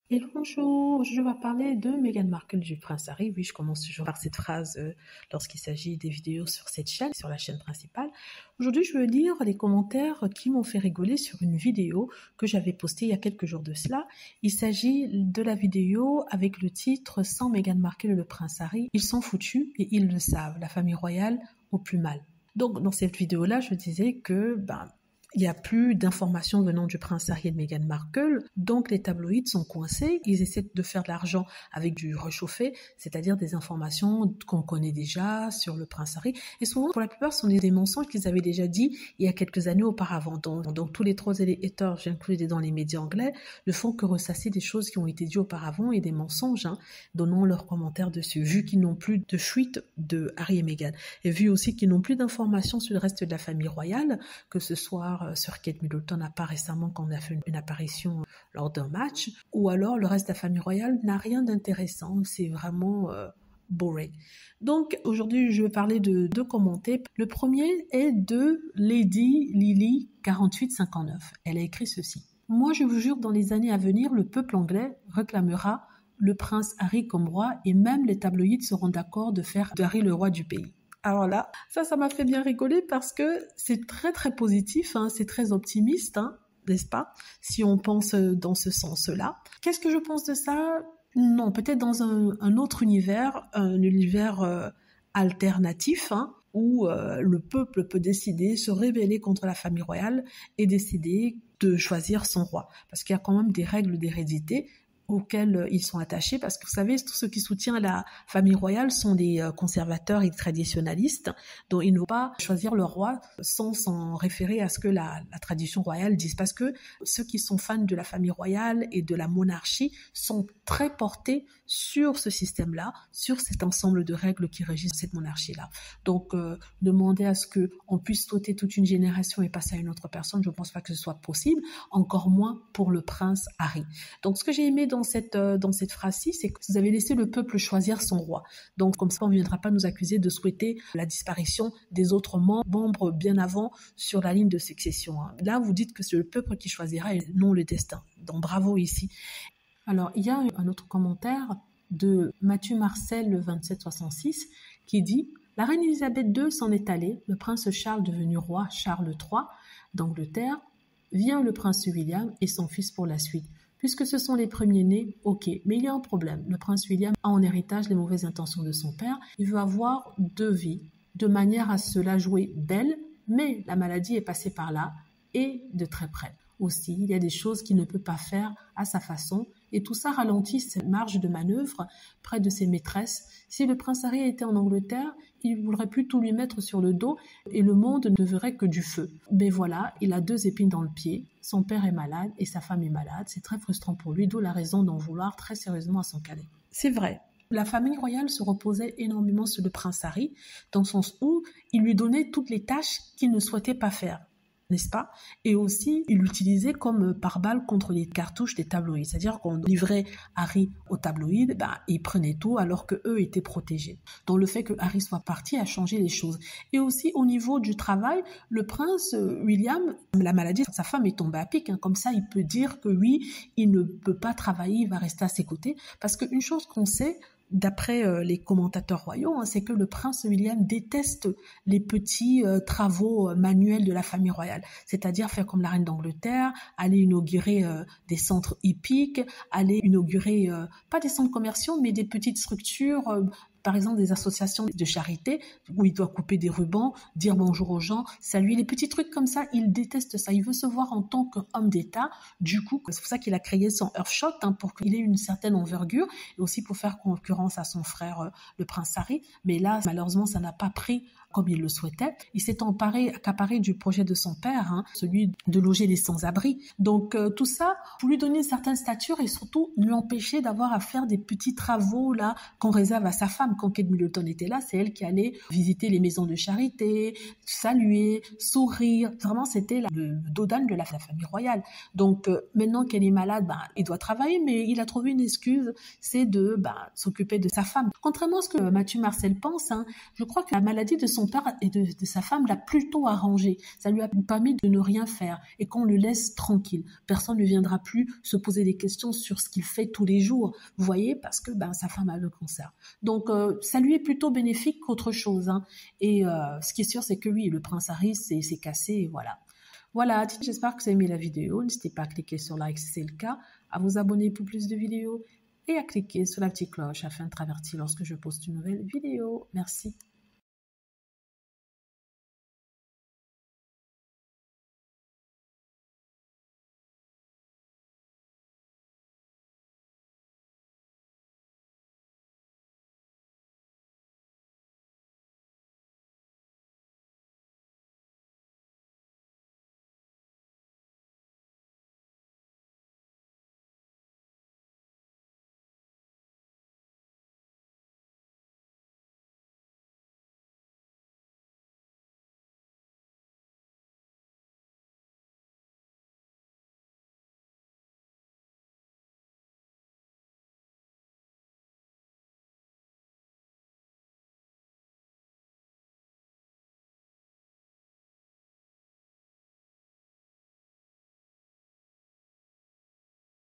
Hello, bonjour, je vais parler de Meghan Markle du Prince Harry. Oui, je commence toujours par cette phrase lorsqu'il s'agit des vidéos sur cette chaîne, sur la chaîne principale. Aujourd'hui, je veux lire les commentaires qui m'ont fait rigoler sur une vidéo que j'avais postée il y a quelques jours de cela. Il s'agit de la vidéo avec le titre « Sans Meghan Markle et le Prince Harry, ils sont foutus et ils le savent, la famille royale au plus mal ». Donc, dans cette vidéo-là, je disais que il n'y a plus d'informations venant du prince Harry et de Meghan Markle, donc les tabloïds sont coincés, ils essaient de faire de l'argent avec du réchauffé, c'est-à-dire des informations qu'on connaît déjà sur le prince Harry, et souvent, pour la plupart, ce sont des mensonges qu'ils avaient déjà dit il y a quelques années auparavant. Donc tous les trolls et les haters, j'inclus dans les médias anglais, ne font que ressasser des choses qui ont été dites auparavant et des mensonges, donnant leurs commentaires dessus, vu qu'ils n'ont plus de fuite de Harry et Meghan, et vu aussi qu'ils n'ont plus d'informations sur le reste de la famille royale, que ce soit sur Kate Middleton à part récemment quand on a fait une apparition lors d'un match, ou alors le reste de la famille royale n'a rien d'intéressant, c'est vraiment boring. Donc aujourd'hui je vais parler de deux commentaires. Le premier est de Lady Lily 4859. Elle a écrit ceci: moi je vous jure, dans les années à venir, le peuple anglais réclamera le prince Harry comme roi, et même les tabloïds seront d'accord de faire d'Harry le roi du pays. Alors là, ça m'a fait bien rigoler parce que c'est très très positif, c'est très optimiste, n'est-ce pas? Si on pense dans ce sens-là. Qu'est-ce que je pense de ça? Non, peut-être dans un autre univers, un univers alternatif, où le peuple peut décider, se rebeller contre la famille royale et décider de choisir son roi. Parce qu'il y a quand même des règles d'hérédité auxquels ils sont attachés, parce que vous savez, tous ceux qui soutiennent la famille royale sont des conservateurs et traditionalistes, dont ils ne vont pas choisir leur roi sans s'en référer à ce que la tradition royale dise, parce que ceux qui sont fans de la famille royale et de la monarchie sont très portés sur ce système-là, sur cet ensemble de règles qui régissent cette monarchie-là. Donc, demander à ce qu'on puisse sauter toute une génération et passer à une autre personne, je ne pense pas que ce soit possible, encore moins pour le prince Harry. Donc, ce que j'ai aimé dans cette phrase-ci, c'est que vous avez laissé le peuple choisir son roi. Donc, comme ça, on ne viendra pas nous accuser de souhaiter la disparition des autres membres bien avant sur la ligne de succession. Là, vous dites que c'est le peuple qui choisira et non le destin. Donc, bravo ici. Alors, il y a un autre commentaire de Mathieu Marcel, le 2766, qui dit « La reine Elisabeth II s'en est allée, le prince Charles devenu roi Charles III d'Angleterre, vient le prince William et son fils pour la suite. Puisque ce sont les premiers-nés, ok, mais il y a un problème. Le prince William a en héritage les mauvaises intentions de son père. Il veut avoir deux vies, de manière à se la jouer belle, mais la maladie est passée par là et de très près. Aussi, il y a des choses qu'il ne peut pas faire à sa façon, et tout ça ralentit cette marge de manœuvre près de ses maîtresses. Si le prince Harry était en Angleterre, il aurait pu tout lui mettre sur le dos et le monde ne verrait que du feu. Mais voilà, il a deux épines dans le pied. Son père est malade et sa femme est malade. C'est très frustrant pour lui, d'où la raison d'en vouloir très sérieusement à son cadet. C'est vrai. La famille royale se reposait énormément sur le prince Harry, dans le sens où il lui donnait toutes les tâches qu'il ne souhaitait pas faire, n'est-ce pas? Et aussi, il l'utilisait comme pare-balles contre les cartouches des tabloïds. C'est-à-dire qu'on livrait Harry aux tabloïds, ils prenaient tout alors qu'eux étaient protégés. Donc le fait que Harry soit parti a changé les choses. Et aussi, au niveau du travail, le prince William, la maladie de sa femme est tombée à pic. Comme ça, il peut dire que oui, il ne peut pas travailler, il va rester à ses côtés. Parce qu'une chose qu'on sait, d'après les commentateurs royaux, c'est que le prince William déteste les petits travaux manuels de la famille royale, c'est-à-dire faire comme la reine d'Angleterre, aller inaugurer des centres hippiques, aller inaugurer pas des centres commerciaux, mais des petites structures, par exemple des associations de charité où il doit couper des rubans, dire bonjour aux gens, saluer, les petits trucs comme ça, il déteste ça. Il veut se voir en tant qu'homme d'État. Du coup, c'est pour ça qu'il a créé son Earthshot, pour qu'il ait une certaine envergure et aussi pour faire concurrence à son frère, le prince Harry. Mais là, malheureusement, ça n'a pas pris comme il le souhaitait. Il s'est accaparé du projet de son père, celui de loger les sans-abri. Donc tout ça pour lui donner une certaine stature et surtout lui empêcher d'avoir à faire des petits travaux là qu'on réserve à sa femme. Quand Kate Middleton était là, c'est elle qui allait visiter les maisons de charité, saluer, sourire. Vraiment, c'était le dos d'âne de la famille royale. Donc maintenant qu'elle est malade, il doit travailler, mais il a trouvé une excuse, c'est de s'occuper de sa femme. Contrairement à ce que Mathieu Marcel pense, je crois que la maladie de son son père et de sa femme l'a plutôt arrangé. Ça lui a permis de ne rien faire et qu'on le laisse tranquille. Personne ne viendra plus se poser des questions sur ce qu'il fait tous les jours. Vous voyez, parce que sa femme a le cancer. Donc, ça lui est plutôt bénéfique qu'autre chose. Hein. Et ce qui est sûr, c'est que oui, le prince Harry s'est cassé et voilà. Voilà, j'espère que vous avez aimé la vidéo. N'hésitez pas à cliquer sur like si c'est le cas, à vous abonner pour plus de vidéos et à cliquer sur la petite cloche afin de être averti lorsque je poste une nouvelle vidéo. Merci.